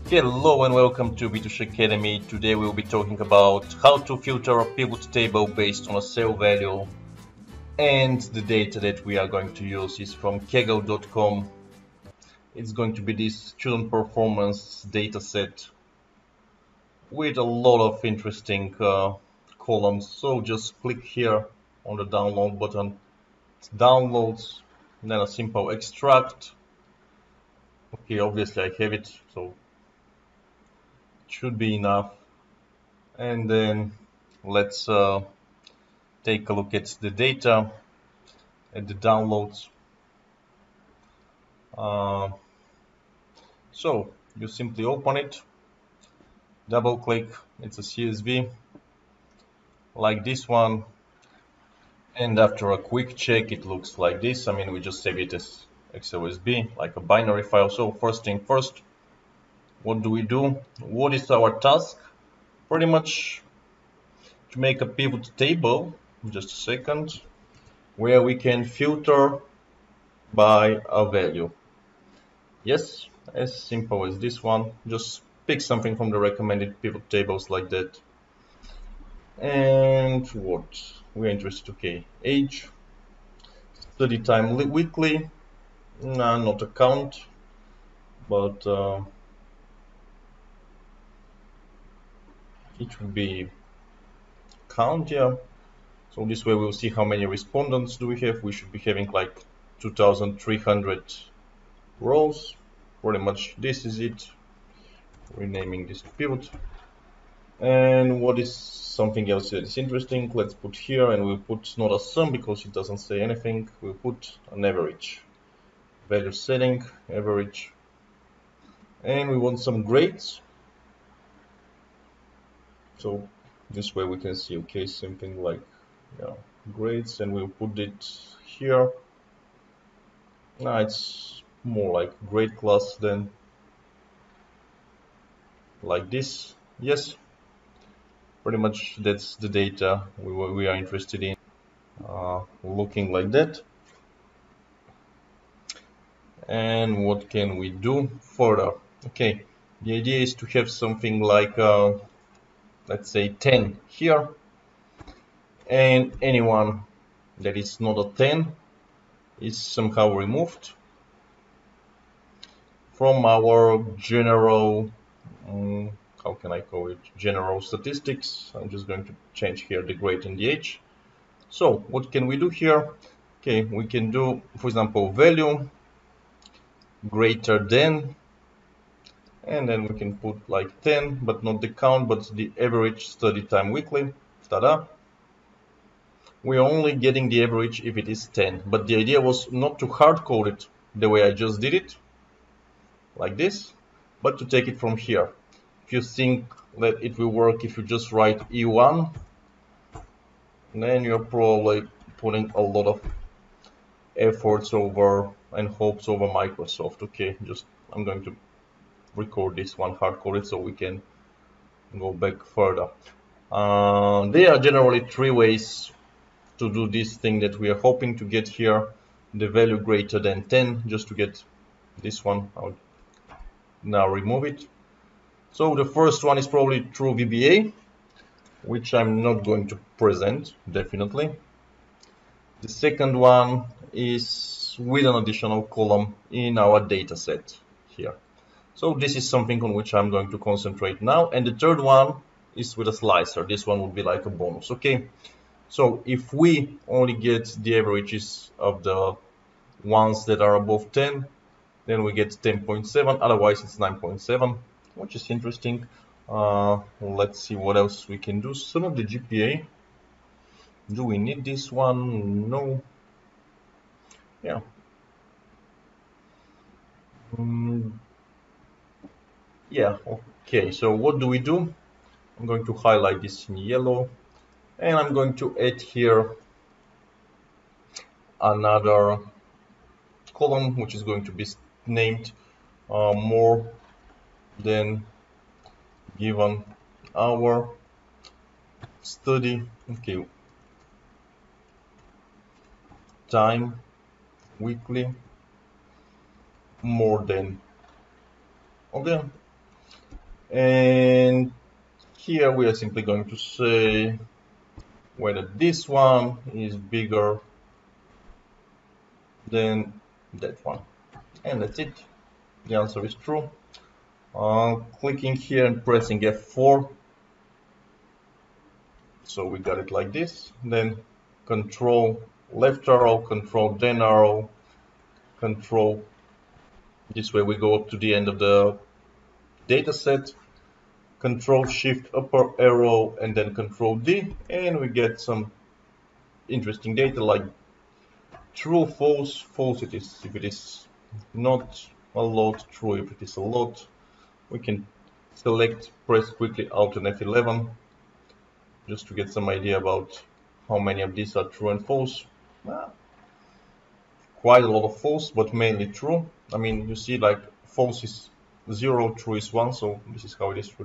Hello and welcome to B2Sh Academy. Today we will be talking about how to filter a pivot table based on a cell value, and the data that we are going to use is from kaggle.com. It's going to be this student performance data set with a lot of interesting columns. So just click here on the download button. It downloads, and then a simple extract. Okay, obviously I have it, so it should be enough. And then let's take a look at the data, at the downloads. So you simply open it, double click, it's a CSV like this one, and after a quick check it looks like this. I mean, we just save it as XOSB, like a binary file. So first thing first, what do we do? What is our task? Pretty much to make a pivot table, just a second, where we can filter by a value. Yes, as simple as this one. Just pick something from the recommended pivot tables like that. And what we're interested, okay, age, study time weekly, nah, not a count, but it would be count, yeah. So this way we'll see how many respondents do we have. We should be having like 2,300 rows. Pretty much this is it. Renaming this to pivot. And what is something else that is interesting? Let's put here, and we'll put not a sum because it doesn't say anything. We'll put an average. Value setting, average. And we want some grades. So this way we can see, okay, something like, yeah, grades, and we'll put it here. Now it's more like grade class than like this. Yes, pretty much that's the data we are interested in. Looking like that. And what can we do further? Okay, the idea is to have something like let's say 10 here, and anyone that is not a 10 is somehow removed from our general how can I call it, general statistics. I'm just going to change here the grade and the age. So what can we do here? Okay, we can do, for example, value greater than, and then we can put like 10, but not the count, but the average study time weekly. Ta-da! We're only getting the average if it is 10, but the idea was not to hard code it the way I just did it, like this, but to take it from here. If you think that it will work if you just write E1, then you're probably putting a lot of efforts over and hopes over Microsoft. Okay, just I'm going to record this one, hard code it, so we can go back further. There are generally three ways to do this thing that we are hoping to get here, the value greater than 10, just to get this one. I'll now remove it. So the first one is probably true VBA, which I'm not going to present, definitely. The second one is with an additional column in our data set here. So this is something on which I'm going to concentrate now. And the third one is with a slicer. This one would be like a bonus, okay? So if we only get the averages of the ones that are above 10, then we get 10.7, otherwise it's 9.7, which is interesting. Let's see what else we can do. Some of the GPA. Do we need this one? No. Yeah. Yeah, okay, so what do we do? I'm going to highlight this in yellow, and I'm going to add here another column, which is going to be named more than given hour study, okay, time weekly, more than, okay. And here we are simply going to say whether this one is bigger than that one. And that's it. The answer is true. Clicking here and pressing F4. So we got it like this. Then control left arrow, control down arrow, control. This way we go up to the end of the data set. Control shift upper arrow and then control D, and we get some interesting data like true, false, false it is if it is not a lot, true if it is a lot. We can select, press quickly Alt and F11 just to get some idea about how many of these are true and false. Quite a lot of false, but mainly true. I mean, you see like false is 0, true is 1, so this is how it is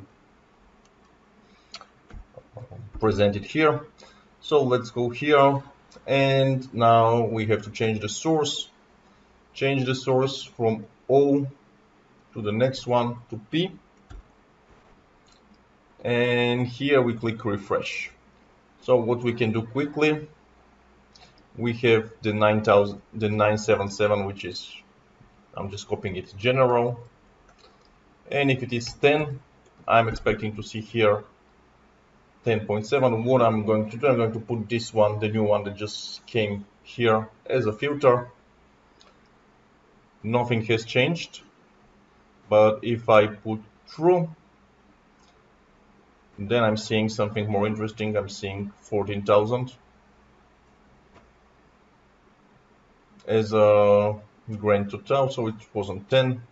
presented here. So let's go here, and now we have to change the source. Change the source from O to the next one to P. And here we click refresh. So what we can do quickly, we have the 977, which is, I'm just copying it, general. And if it is 10, I'm expecting to see here 10.7. What I'm going to do, I'm going to put this one, the new one that just came here, as a filter. Nothing has changed, but if I put true, then I'm seeing something more interesting. I'm seeing 14,000 as a grand total, so it wasn't 10.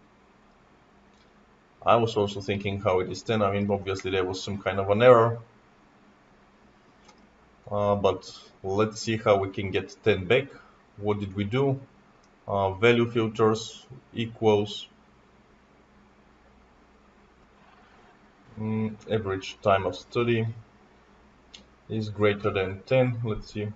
I was also thinking how it is 10. I mean, obviously there was some kind of an error, but let's see how we can get 10 back. What did we do? Value filters equals average time of study is greater than 10. Let's see.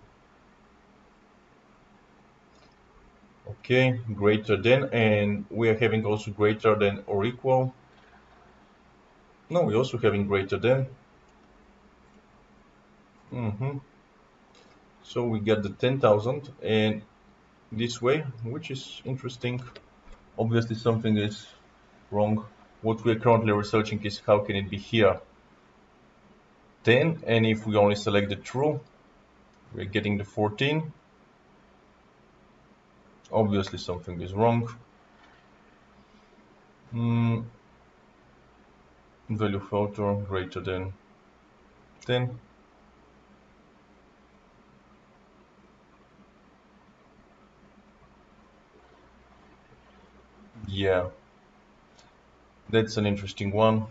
Okay, greater than, and we are having also greater than or equal. No, we're also having greater than. So we get the 10,000 and this way, which is interesting. Obviously something is wrong. What we're currently researching is how can it be here 10, and if we only select the true, we're getting the 14. Obviously something is wrong. Value filter greater than 10. Yeah, that's an interesting one.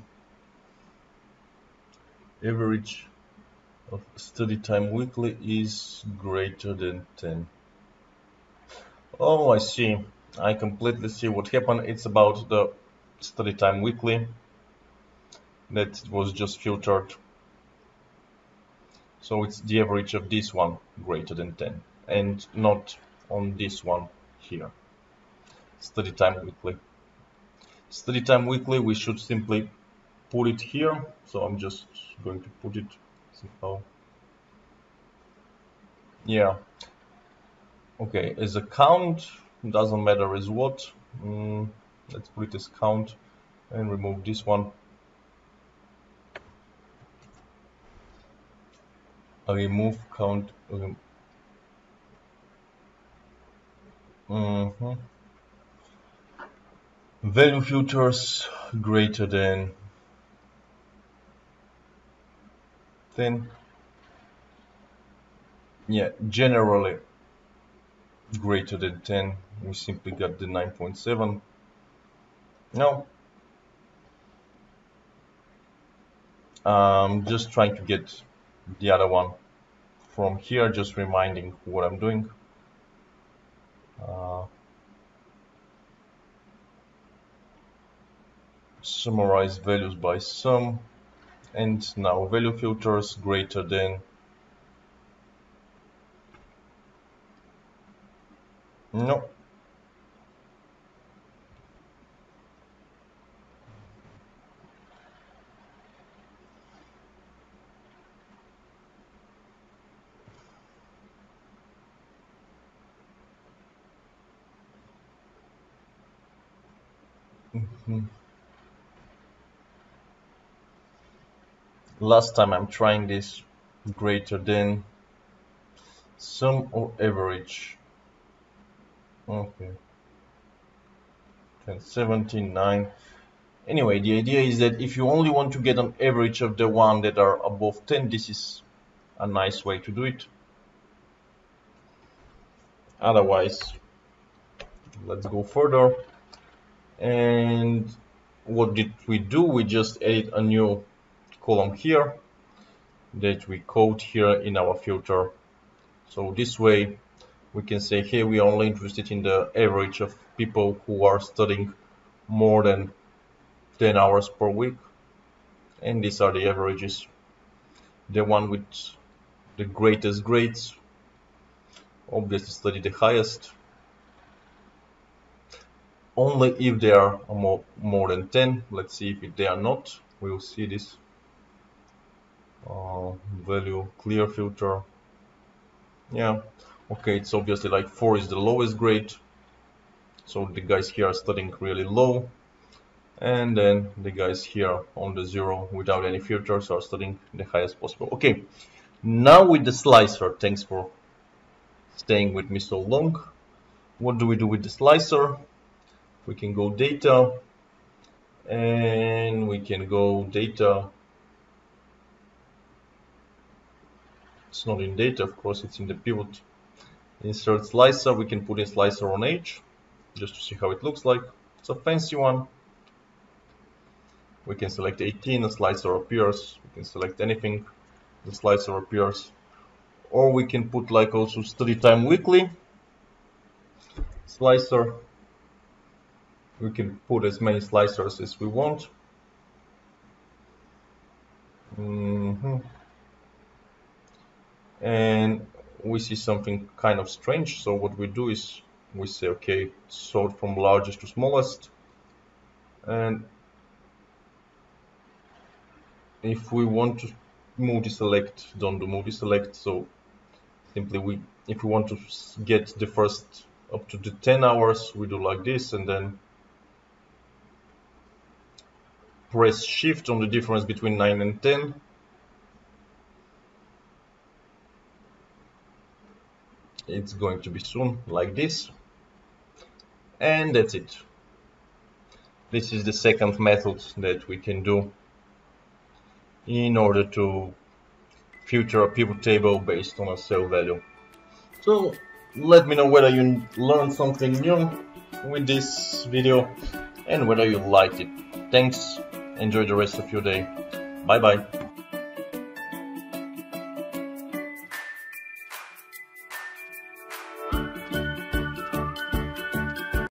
Average of study time weekly is greater than 10. Oh, I see. I completely see what happened. It's about the study time weekly that was just filtered. So it's the average of this one greater than 10 and not on this one here. Study time weekly. Study time weekly, we should simply put it here. So I'm just going to put it somehow. Yeah. Okay, as a count, doesn't matter as what. Let's put it as count and remove this one. Remove count. Value filters greater than 10. Yeah, generally greater than 10. We simply got the 9.7. Now, I'm just trying to get the other one from here, just reminding what I'm doing. Summarize values by sum, and now value filters greater than. No. Last time I'm trying this, greater than sum or average. Okay. 10, 17, 9. Anyway, the idea is that if you only want to get an average of the one that are above 10, this is a nice way to do it. Otherwise, let's go further. And what did we do? We just added a new column here that we code here in our filter. So this way we can say, hey, we are only interested in the average of people who are studying more than 10 hours per week. And these are the averages. The one with the greatest grades obviously study the highest. Only if they are more than 10. Let's see if they are not. We will see this. Value clear filter. Yeah, okay, it's obviously like 4 is the lowest grade. So the guys here are studying really low. And then the guys here on the 0 without any filters are studying the highest possible. Okay, now with the slicer, thanks for staying with me so long. What do we do with the slicer? We can go data, and we can go data. It's not in data, of course, it's in the pivot. Insert slicer, we can put in slicer on age, just to see how it looks like. It's a fancy one. We can select 18, the slicer appears. We can select anything, the slicer appears. Or we can put like also study time weekly, slicer. We can put as many slicers as we want. And we see something kind of strange. So what we do is we say, okay, sort from largest to smallest. And if we want to multi-select, don't do multi-select. So simply if we want to get the first up to the 10 hours, we do like this, and then press shift on the difference between 9 and 10. It's going to be soon like this. And that's it. This is the second method that we can do in order to filter a pivot table based on a cell value. So let me know whether you learned something new with this video and whether you liked it. Thanks. Enjoy the rest of your day. Bye bye.